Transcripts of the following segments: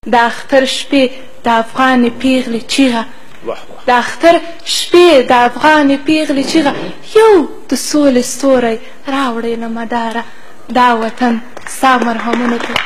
د اختر شپې د افغانې پیغلې چیغه د اختر شپې د افغانې پیغلې چیغه یو د سولې ستوری راوړی له مداره دا وطن ستا مرهمونو ته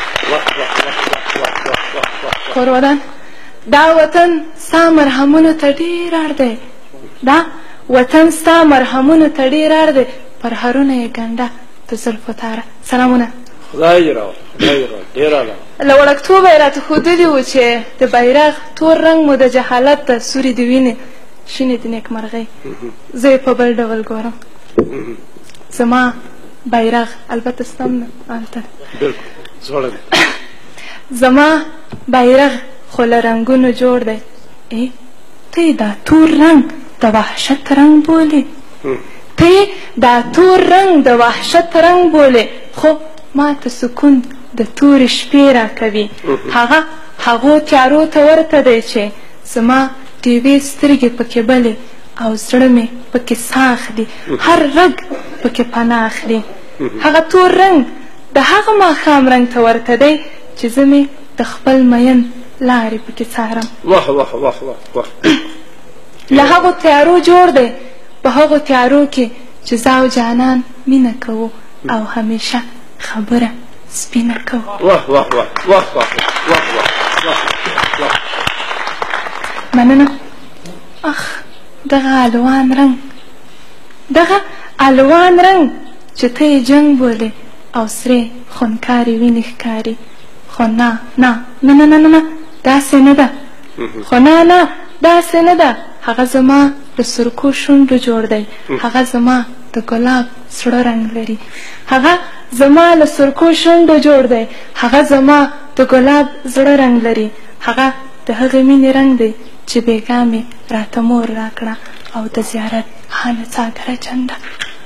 کورودان دا وطن ستا مرهمونو ته ډېر اړ دی دا وطن ستا مرهمونو ته ډېر اړ دی پرهرونه یې ګنډه د زلفو تاره سلامونه خدای دې راوړه خدای دې راوړه ډېر عالی له وړکتوبه یې راته ښودلي وو چې د بیرغ تور رنګ مو د جهالت د سوري د وینې شینې د نیکمرغۍ زه یې په بل ډول ګورم زما بیرغ البته ستا هم هلته بلکل زوړه دی زما بیرغ خو له رنګونو جوړ دی ته یې دا تور رنګ د وحشت رنګ بولې ته یې دا تور رنګ د وحشت رنګ بولې خو ما ته سکون د تورې شپې راکوي هغو تیارو ته ورته دی چې زما ډیوې سترګې پکې بلې او زړه مې پکې ساه اخلي هر رګ پکې پناه اخلي هغه تور رنګ د هغه ماښام رنګ ته ورته دی چې زه مې د خپل مین لارې پکې څارم واه واه واه واه له هغو تیارو جوړ دی په هغو تیارو کې چې زه او جانان مینه کوو او همیشه خبره سپینه کوو واه واه واه واه واه واه واه مننه اخ دغه الوان رنګ دغه الوان رنګ چې ته یې جنګ بولې او سرې خونکارې وینې ښکاري خو نه نه نه نه نه نه داسې نه ده خو نه داسې نه ده هغه زما د سرکو شونډو جوړ دی هغه زما د ګلاب سړه رنګ لري هغه زما له سرکو شونډو جوړ دی هغه زما د ګلاب زړه رنګ لري هغه د هغې مینې رنګ دی چې بېګا مې راته مور راکړه او د زیارت هانه څاګره جنډه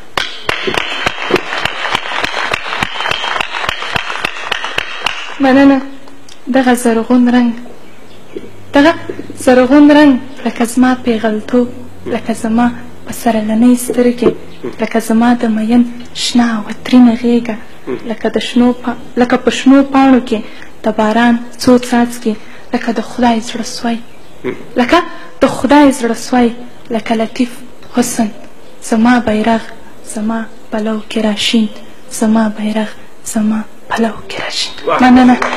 مننه دغه زرغون رنګ لکه زما پیغلتوب لکه زما په سرلنۍ سترګې لکه زما د مین شنه او عطرینه غېږه لکه په شنو پاڼو کې د باران څو څاڅکي لکه د خدای زړه سوی لکه د خدای زړه سوی لکه لطیف حسن زما بیرغ زما پلو کې راشین زما بیرغ زما پلو کې راشین مننه